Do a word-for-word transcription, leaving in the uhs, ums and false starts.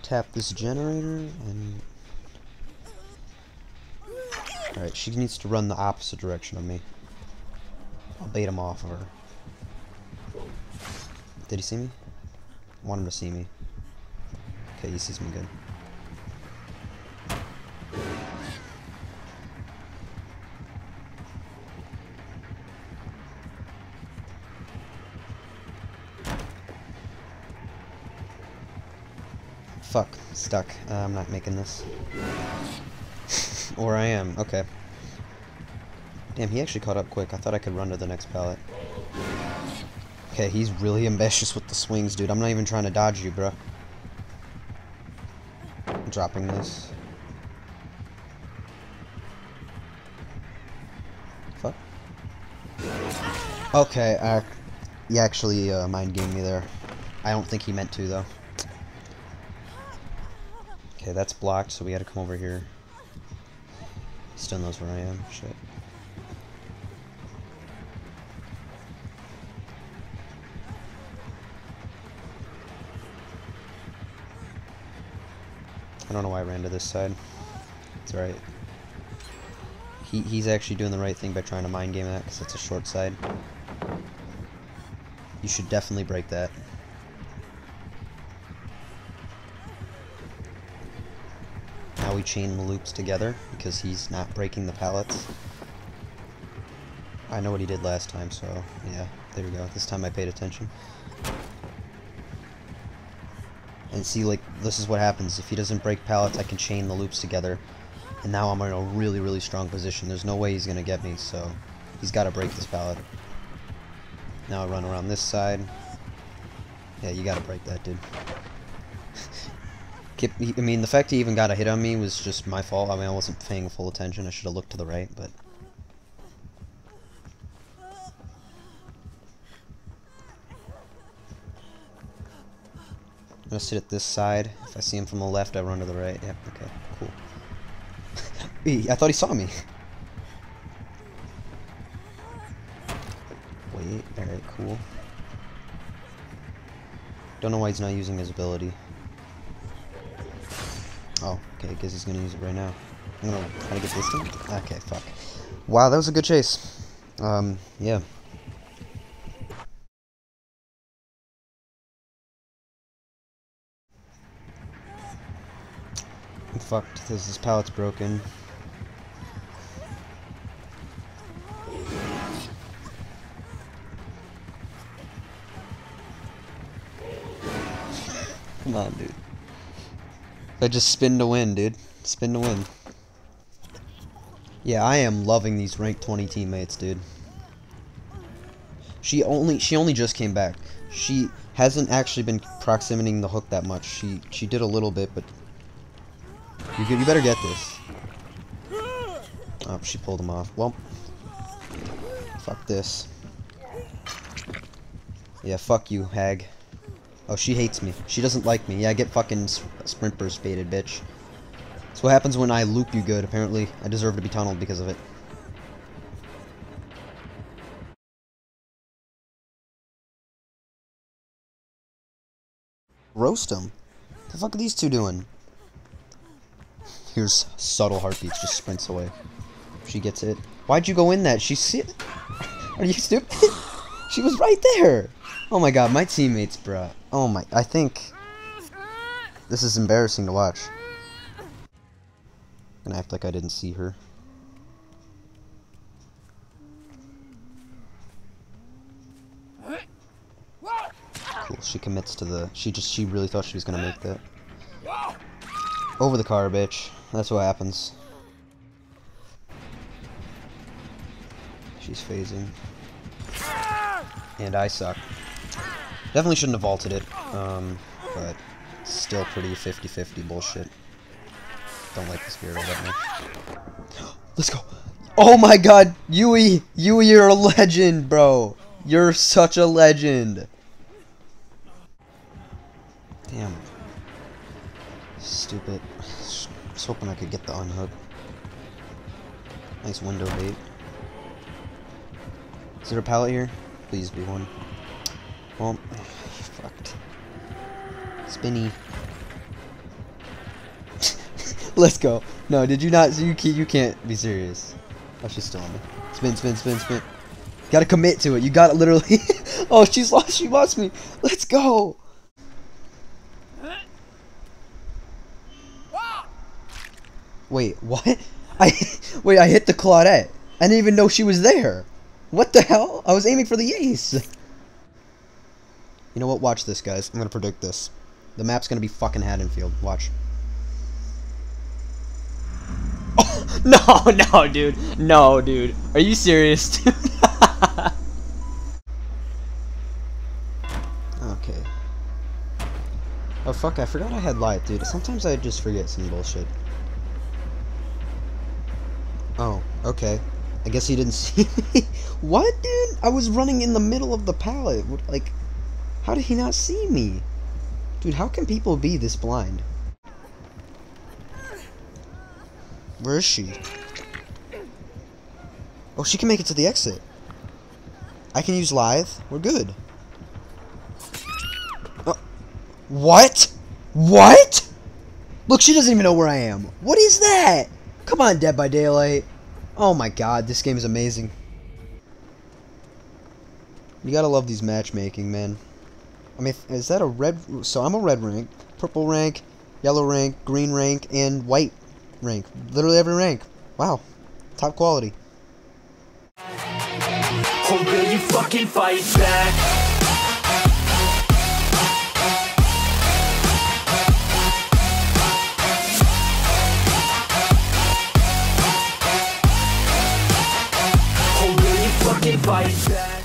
tap this generator and... Alright, she needs to run the opposite direction of me. I'll bait him off of her. Did he see me? I want him to see me. Okay, he sees me good. Fuck, stuck. Uh, I'm not making this. Or I am, okay. Damn, he actually caught up quick. I thought I could run to the next pallet. Okay, he's really ambitious with the swings, dude. I'm not even trying to dodge you, bro. I'm dropping this. Fuck. Okay, uh, he actually uh, mind gamed me there. I don't think he meant to, though. Okay, that's blocked, so we gotta come over here. Still knows where I am. Shit. I don't know why I ran to this side. It's alright. He, he's actually doing the right thing by trying to mind game that, because it's a short side. You should definitely break that. Now we chain the loops together, because he's not breaking the pallets. I know what he did last time, so yeah, there we go. This time I paid attention. And see, like, this is what happens. If he doesn't break pallets, I can chain the loops together. And now I'm in a really, really strong position. There's no way he's going to get me, so he's got to break this pallet. Now I run around this side. Yeah, you got to break that, dude. I mean, the fact he even got a hit on me was just my fault. I mean, I wasn't paying full attention. I should have looked to the right, but... I'm gonna sit at this side. If I see him from the left, I run to the right. Yep, okay, cool. I thought he saw me. Wait, alright, cool. Don't know why he's not using his ability. Oh, okay, I guess he's gonna use it right now. I'm gonna try to get this thing. Okay, fuck. Wow, that was a good chase. Um, yeah. I'm fucked. This, this pallet's broken. Come on, dude. I just spin to win, dude. Spin to win. Yeah, I am loving these rank twenty teammates, dude. She only she only just came back. She hasn't actually been proximiting the hook that much. She she did a little bit, but you you better get this. Oh, she pulled him off. Well, fuck this. Yeah, fuck you, hag. Oh, she hates me. She doesn't like me. Yeah, I get fucking sprint burst baited, bitch. That's what happens when I loop you good, apparently. I deserve to be tunneled because of it. Roast him. What the fuck are these two doing? Here's subtle heartbeats, just sprints away. She gets it. Why'd you go in that? She's si- Are you stupid? She was right there! Oh my god, my teammates, bruh. Oh my, I think this is embarrassing to watch. I'm gonna act like I didn't see her. Cool, she commits to the, she just, she really thought she was gonna make that. Over the car, bitch. That's what happens. She's phasing. And I suck. Definitely shouldn't have vaulted it, um, but still pretty fifty fifty bullshit. Don't like the spirit all that much. Let's go! Oh my god! Yui! Yui, you're a legend, bro! You're such a legend! Damn. Stupid. Just hoping I could get the unhook. Nice window bait. Is there a pallet here? Please be one. Well, fucked. Spinny. Let's go. No, did you not? You can't, you can't be serious. Oh, she's still on me. Spin, spin, spin, spin. Gotta commit to it. You gotta literally. Oh, she's lost. She lost me. Let's go. Wait, what? I wait. I hit the Claudette. I didn't even know she was there. What the hell? I was aiming for the ace. You know what? Watch this, guys. I'm gonna predict this. The map's gonna be fucking Haddonfield. Watch. Oh, no, no, dude. No, dude. Are you serious, dude? Okay. Oh, fuck. I forgot I had light, dude. Sometimes I just forget some bullshit. Oh, okay. I guess he didn't see me. What, dude? I was running in the middle of the pallet. Like, how did he not see me? Dude, how can people be this blind? Where is she? Oh, she can make it to the exit. I can use Lithe. We're good. Oh. What? What? Look, she doesn't even know where I am. What is that? Come on, Dead by Daylight. Oh my god, this game is amazing. You gotta love these matchmaking, man. I mean, is that a red... So I'm a red rank, purple rank, yellow rank, green rank, and white rank. Literally every rank. Wow. Top quality. Or will you fucking fight back? Or will you fucking fight back?